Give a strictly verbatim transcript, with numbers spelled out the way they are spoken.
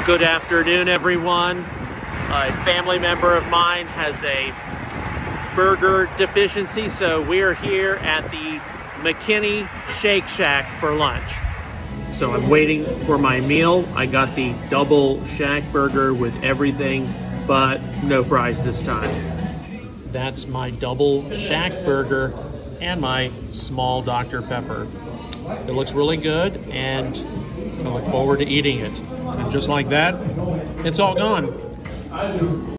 Good afternoon, everyone. A family member of mine has a burger deficiency, so we're here at the McKinney Shake Shack for lunch. So I'm waiting for my meal. I got the double Shack burger with everything, but no fries this time. That's my double Shack burger and my small Doctor Pepper. It looks really good, and I look forward to eating it. And just like that, it's all gone.